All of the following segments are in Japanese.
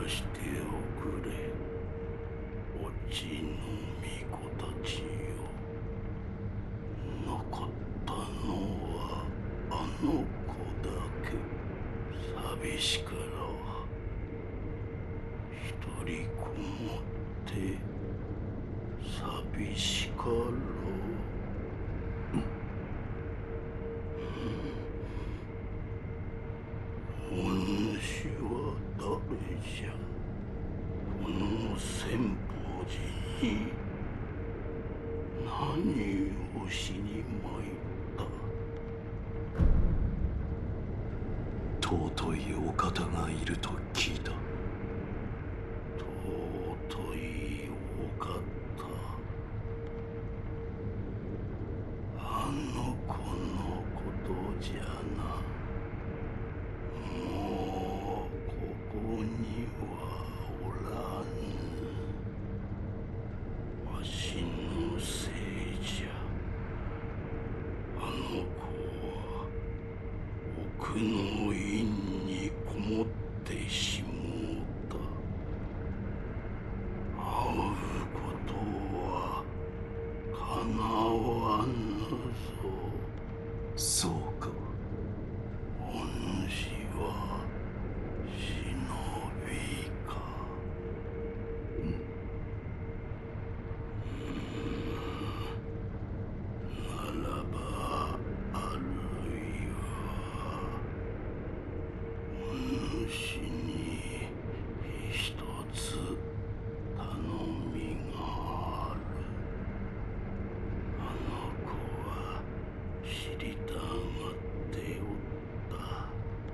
しておくれ、おちの巫女たちよ。残ったのはあの子だけ。寂しから一人こもって寂しから。お主は誰じゃ。この千宝寺に何をしに参った。 尊いお方がいると聞いた。 尊いお方。あの子のことじゃな。もうここにはおらぬ。わしのせいじゃ。あの子は奥の院にこもってしもうた。会うことはかなわぬぞ。 そうか。 お主は忍びか。ならばあるいはお主に一つ頼みがある。あの子は知りたがっておった。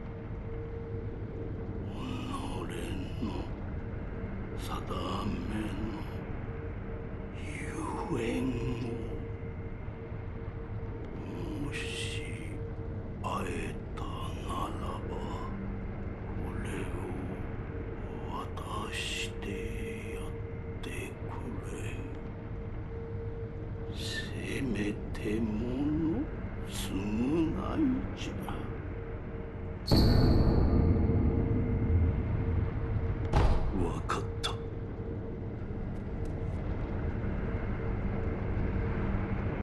己の定めのゆえんを。